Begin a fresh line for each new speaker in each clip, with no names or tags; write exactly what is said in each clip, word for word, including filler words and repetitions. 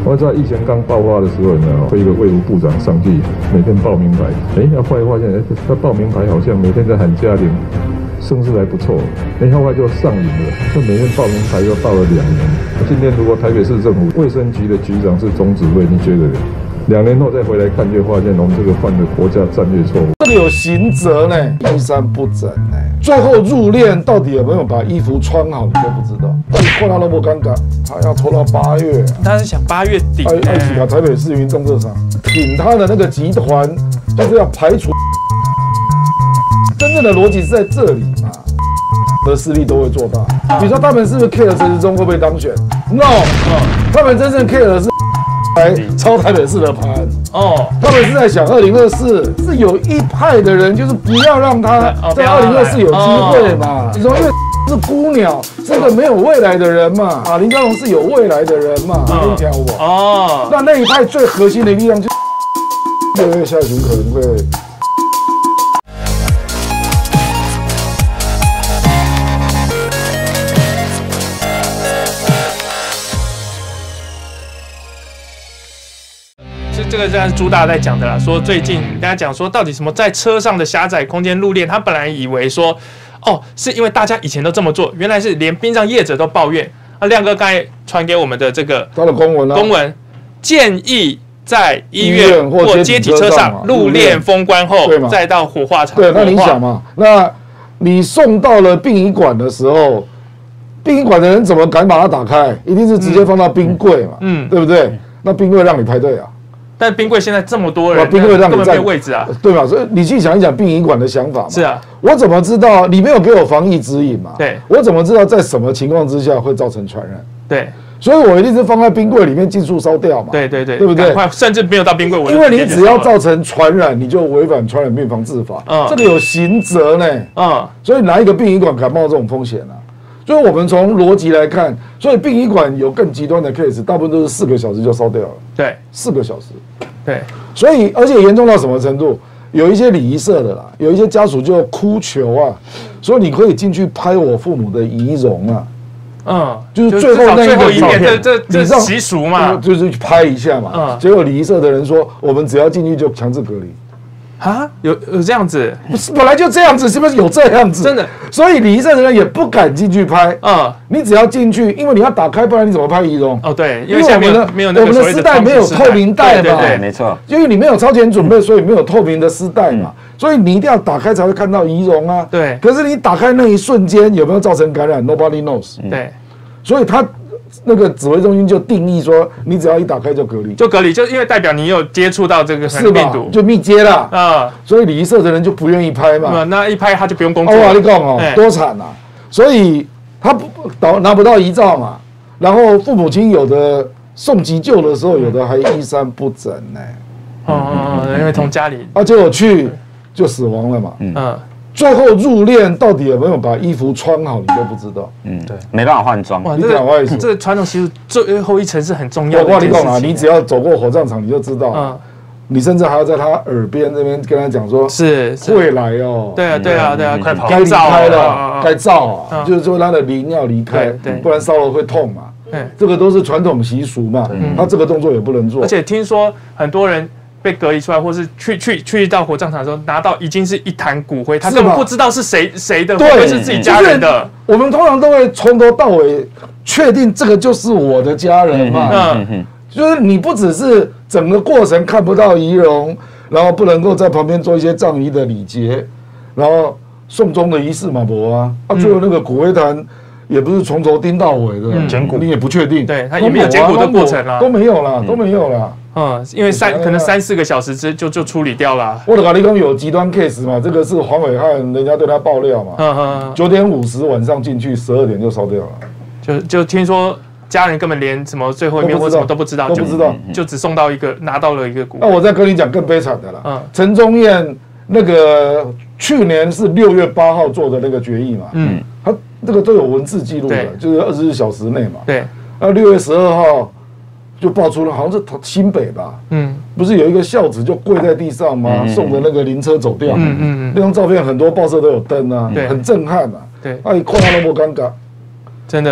我知道疫情刚爆发的时候，有没有会一个卫福部长上去每天报名牌？哎，他后来发现，哎，他报名牌好像每天在喊嘉玲，声势还不错。哎，后来就上瘾了，就每天报名牌又报了两年。今天如果台北市政府卫生局的局长是总指挥，你觉得呢？两年后再回来看，就发现我们这个犯了国家战略错误。
这个有刑责呢，衣衫不整呢。最后入殓到底有没有把衣服穿好，你都不知道。到底扩大那么尴尬，他要拖到八月、啊。
他是想八月底。
爱爱几个台北市民动这场，挺他的那个集团，就是要排除。真正的逻辑是在这里嘛，的势力都会做大。比如说他们是不是 care 陈时中会不会当选 ？No， 他们真正 care 的是。来抄台北市的盘哦，他们是在想二零二四，是有一派的人就是不要让他在二零二四有机会嘛。你说因为是孤鸟，是个没有未来的人嘛。啊，林佳龙是有未来的人嘛，你听我哦。那那一派最核心的力量就六月下旬可能会。
这个是朱大在讲的啦，说最近大家讲说，到底什么在车上的狭窄空间入殓，他本来以为说，哦，是因为大家以前都这么做，原来是连殡葬业者都抱怨。啊，亮哥刚才传给我们的这个
他的公文啊，
公文建议在医院或接体车上入殓封棺后，再到火化场。
对，那你想嘛，那你送到了殡仪馆的时候，殡仪馆的人怎么敢把它打开？一定是直接放到冰柜嘛，嗯，对不对？那冰柜让你排队啊。
但冰柜现在这么多人，
冰柜让你占
位置啊，
对吧？所以你去想一想殡仪馆的想法嘛。
是啊，
我怎么知道你没有给我防疫指引嘛？
对，
我怎么知道在什么情况之下会造成传染？
对，
所以我一定是放在冰柜里面尽速烧掉嘛。
对对对，
对不对？
甚至没有到冰柜，
因为你只要造成传染，你就违反传染病防治法，嗯，这个有刑责呢，嗯，所以哪一个殡仪馆敢冒这种风险呢？所以我们从逻辑来看，所以殡仪馆有更极端的 case， 大部分都是四个小时就烧掉了。
对，
四个小时。
对，
所以而且严重到什么程度？有一些礼仪社的啦，有一些家属就哭求啊，说你可以进去拍我父母的遗容啊，嗯，就是最后那一个照片，
这这这是习俗嘛，
就是去拍一下嘛。嗯，结果礼仪社的人说，我们只要进去就强制隔离。
啊，有有这样子？
不是，本来就这样子，是不是有这样子？
真的，
所以礼仪社的人也不敢进去拍。嗯，你只要进去，因为你要打开，不然你怎么拍遗容？
哦，对，
因为我们的
没有那个
我们的丝带没有透明带嘛，
对，没错。
因为你没有超前准备，所以没有透明的丝带嘛，所以你一定要打开才会看到遗容啊。
对。
可是你打开那一瞬间有没有造成感染 ？Nobody knows。
对。
所以他。那个指挥中心就定义说，你只要一打开就隔离，
就隔离，就因为代表你有接触到这个病毒，
就密接啦啊，所以礼仪社的人就不愿意拍嘛，
那一拍他就不用工作。
哦，你讲哦，多惨啊！所以他不导拿不到遗照嘛，然后父母亲有的送急救的时候，有的还衣衫不整呢。
哦，因为从家里，
啊，结果去就死亡了嘛。嗯。最后入殓到底有没有把衣服穿好，你都不知道。
嗯，对，没办法换装。
哇，这个这个传统习俗最后一层是很重要的。
我跟你讲啊，你只要走过火葬场，你就知道。嗯。你甚至还要在他耳边这边跟他讲说，
是
会来哦。
对啊，对啊，对啊，快跑！
该离开了，该照啊，就是说他的灵要离开，不然烧了会痛嘛。对，这个都是传统习俗嘛。他这个动作也不能做。
而且听说很多人。被隔离出来，或是去去去到火葬场的时候，拿到已经是一坛骨灰，他根本不知道是谁谁的，会不会是自己家人的？
我们通常都会从头到尾确定这个就是我的家人嘛。嗯，就是你不只是整个过程看不到遗容，然后不能够在旁边做一些葬仪的礼节，然后送终的仪式嘛，不啊，啊，最后那个骨灰坛也不是从头钉到尾的，
捡骨
你也不确定，
对，他也没有捡骨的过程啦，
都没有啦，都没有啦。
嗯，因为三可能三四个小时之就就处理掉了。
我的跟你讲有极端 case 嘛，这个是黄伟汉，人家对他爆料嘛。嗯嗯。九点五十晚上进去，十二点就烧掉了。
就就听说家人根本连什么最后一面或什么都不知道，
都不知道，
就只送到一个拿到了一个骨。
那我再跟你讲更悲惨的啦。嗯。陈宗彦那个去年是六月八号做的那个决议嘛。嗯。他这个都有文字记录的，就是二十四小时内嘛。
对。
那六月十二号。就爆出了，好像是新北吧，嗯，不是有一个孝子就跪在地上吗？嗯、送着那个灵车走掉，嗯嗯嗯，那张照片很多报社都有登啊，对，很震撼啊，
对，
哎，看到都不尴尬，
真的，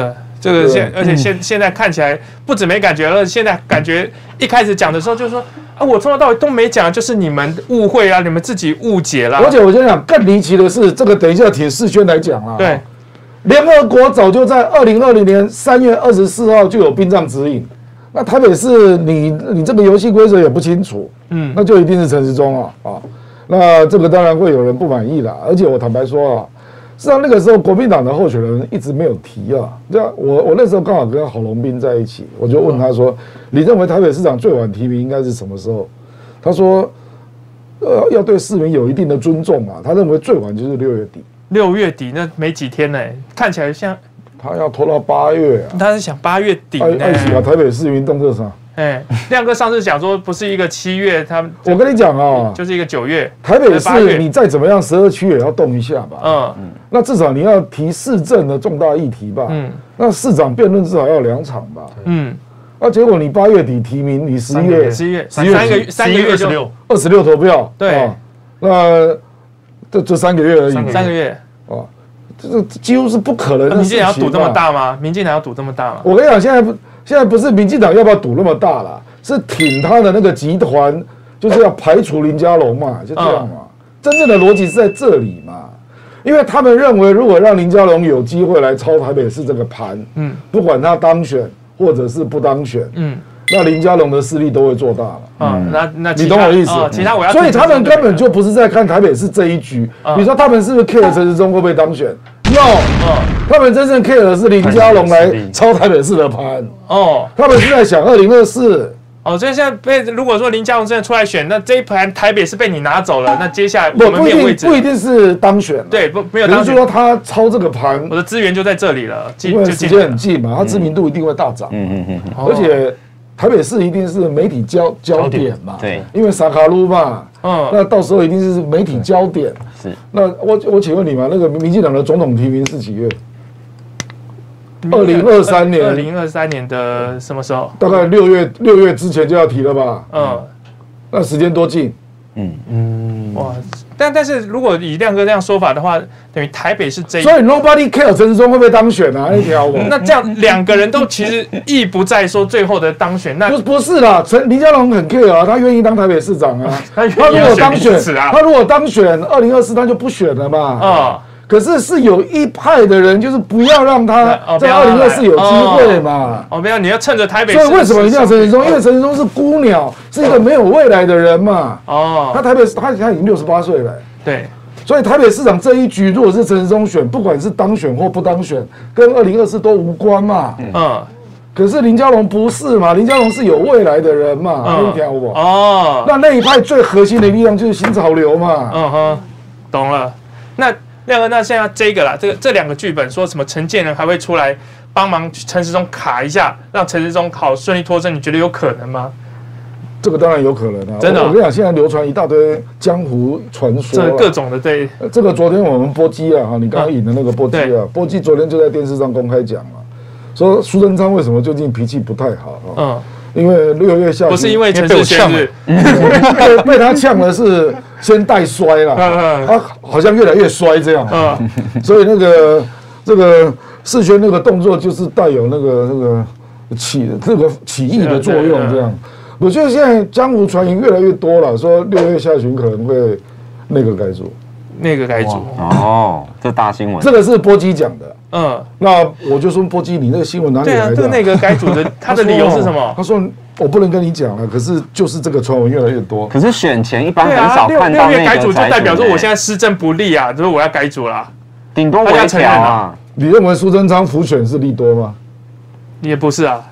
这个现而且现现在看起来不止没感觉，而且现在感觉一开始讲的时候就是说啊，我从头到尾都没讲，就是你们误会啊，你们自己误解啦。
而且我先讲更离奇的是，这个等一下铁世轩来讲啦。
对，
联合国早就在二零二零年三月二十四号就有殡葬指引。那台北市你你这个游戏规则也不清楚，嗯，那就一定是陈时中啊啊。那这个当然会有人不满意啦。而且我坦白说啊。实际上那个时候，国民党的候选人一直没有提啊。这样，我我那时候刚好跟郝龙斌在一起，我就问他说：“你认为台北市长最晚提名应该是什么时候？”他说：“呃，要对市民有一定的尊重啊。他认为最晚就是六月底。
六月底那没几天呢、欸，看起来像
他要拖到八月啊。
他是想八月底呢、欸。
爱喜啊，台北市民动这啥？
哎，亮哥上次讲说不是一个七月，他
我跟你讲啊，
就是一个九月。
台北市你再怎么样，十二区也要动一下吧。
嗯，
那至少你要提市政的重大议题吧。嗯，那市长辩论至少要两场吧。嗯，那结果你八月底提名，你十一月、
十一月、三个月、三个月就
二十六投票。
对，
那这这三个月而已。
三个月
哦，这个几乎是不可能的。
民进党要赌这么大吗？民进党要赌这么大吗？
我跟你讲，现在不。现在不是民进党要不要赌那么大啦，是挺他的那个集团，就是要排除林佳龙嘛，就这样嘛。嗯、真正的逻辑是在这里嘛，因为他们认为，如果让林佳龙有机会来抄台北市这个盘，嗯，不管他当选或者是不当选，嗯，那林佳龙的势力都会做大了。嗯，那那你懂我意思？哦、
其他我要，
所以他们根本就不是在看台北市这一局。嗯、你说他们是不是 care 陈时中会不会当选？ No，、哦、他们真正 care 的是林佳龙来抄台北市的盘哦，他们是在想二零二四
哦，所以现在被如果说林佳龙真的出来选，那这一盘台北是被你拿走了，那接下来我们没有位置，
不一定是当选，
对，不没有当选，
比如说他抄这个盘，
我的资源就在这里了，
因为时间很近嘛，他知名度一定会大涨，嗯嗯嗯，而且台北市一定是媒体焦焦点嘛，对，因为萨卡鲁嘛。 嗯，那到时候一定是媒体焦点。是，那我我请问你嘛，那个民进党的总统提名是几月？二零二三年。
二零二三年的什么时候？
大概六月六月之前就要提了吧？嗯，那时间多近？嗯
嗯，哇！但但是如果以亮哥这样说法的话，等于台北是这一，
所以 nobody care 陈时中会不会当选啊？那条
那这样两个人都其实意不在说最后的当选，那
不不是啦，陈林佳龙很 care 啊，他愿意当台北市长啊，他如果当选，他如果当选二零二四他就不选了嘛。啊。 可是是有一派的人，就是不要让他在二零二四有机会嘛。
哦，没有，你要趁着台北。
所以为什么一定要陈时中？因为陈时中是孤鸟，是一个没有未来的人嘛。哦。他台北他他已经六十八岁了。
对。
所以台北市长这一局，如果是陈时中选，不管是当选或不当选，跟二零二四都无关嘛。嗯。可是林佳龙不是嘛？林佳龙是有未来的人嘛。你听我。哦。那那一派最核心的力量就是新潮流嘛。
嗯哼，懂了。那。 亮哥，那现在这个啦，这个这两个剧本说什么陈建仁还会出来帮忙陈时中卡一下，让陈时中好顺利脱身，你觉得有可能吗？
这个当然有可能啊！
真的，
我跟你讲，现在流传一大堆江湖传说，
这各种的对。
这个昨天我们波基啊，哈，你刚刚引的那个波基啊，波基昨天就在电视上公开讲了，说苏贞昌为什么最近脾气不太好啊？嗯。 因为六月下
不是因为陈世轩是
被被他呛的是先带衰了，他好像越来越衰这样，所以那个这个世轩那个动作就是带有那个那个起这个起义的作用这样。我觉得现在江湖传言越来越多了，说六月下旬可能会那个改组，
那个改组
哦，这大新闻，
这个是波基讲的。 嗯，那我就说波基，你那个新闻哪里来的？
对啊，这那个改组的，他的理由是什么？
他说我不能跟你讲了，可是就是这个传闻越来越多。
可是选前一般很少看到
六月改组，就代表说我现在施政不利啊，就是我要改组啦，
顶多微调啊。
你认为苏贞昌辅选是利多吗？
也不是啊。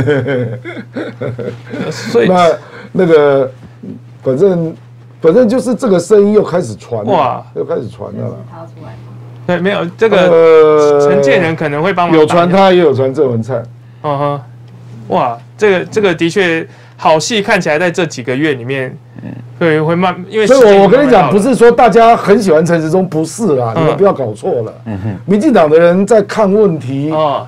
所以那那个反正反正就是这个声音又开始传了，又开始传了。
对，没有这个陈建仁可能会帮忙。
有传他，也有传郑文灿。
嗯哼，哇，这个这个的确好戏，看起来在这几个月里面，会会慢，因为
所以我我跟你讲，不是说大家很喜欢陈时中，不是啦，你们不要搞错了。嗯哼，民进党的人在看问题，哦，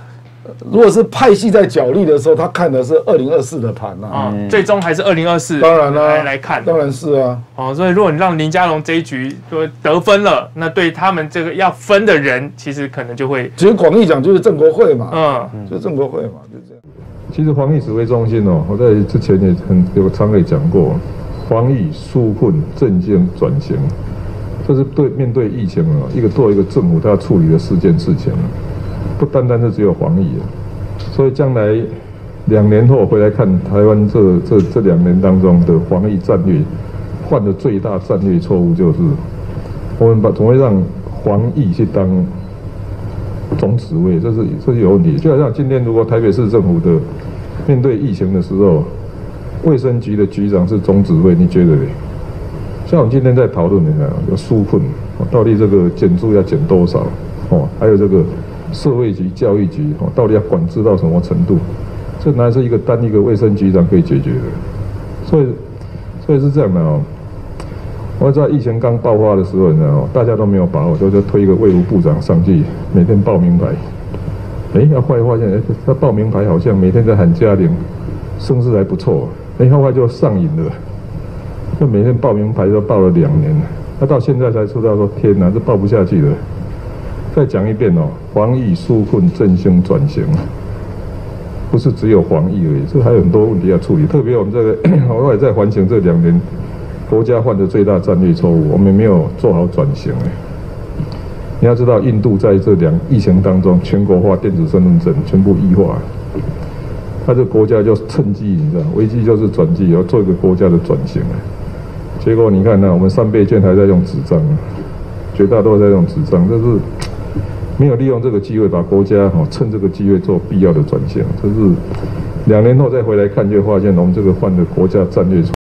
如果是派系在角力的时候，他看的是二零二四的盘呐。
啊，最终还是二零二四，
当然啦，
来来看，
当然是啊。
哦，所以如果你让林佳龙这一局就得分了，那对他们这个要分的人，其实可能就会，
其实广义讲就是郑国会嘛，
嗯，
就是郑国会嘛，就这样。
其实防疫指挥中心哦，我在之前也很有常也讲过，防疫纾困振兴转型，这是对面对疫情啊，一个作为一个政府他要处理的四件事情啊，不单单是只有防疫啊，所以将来两年后回来看台湾这这这两年当中的防疫战略，犯的最大战略错误就是，我们把总会让防疫去当总指挥，这是这是有问题。就好像今天如果台北市政府的面对疫情的时候，卫生局的局长是总指挥，你觉得呢？像我们今天在讨论的呢，有纾困，到底这个减租要减多少？哦，还有这个社会局、教育局，哦，到底要管制到什么程度？这哪是一个单一个卫生局长可以解决的？所以，所以是这样的哦。我在疫情刚爆发的时候，你知道吗？大家都没有把握，就就推一个卫福部长上去，每天报名牌。哎，要后来发现，哎，他报名牌好像每天在喊嘉玲，声势还不错。哎，后来就上瘾了，就每天报名牌都报了两年，他到现在才知道说，天哪，这报不下去了。再讲一遍哦，防疫纾困振兴转型，不是只有防疫而已，这还有很多问题要处理。特别我们这个，我也在反省这两年。国家犯的最大战略错误，我们没有做好转型。你要知道，印度在这两疫情当中，全国化电子身份证全部异化，他这国家就趁机，你知道，危机就是转机，要做一个国家的转型。结果你看呢，我们三倍券还在用纸张，绝大多数在用纸张，这是没有利用这个机会把国家哦趁这个机会做必要的转型。这是两年后再回来看，就会发现我们这个犯的国家战略错误。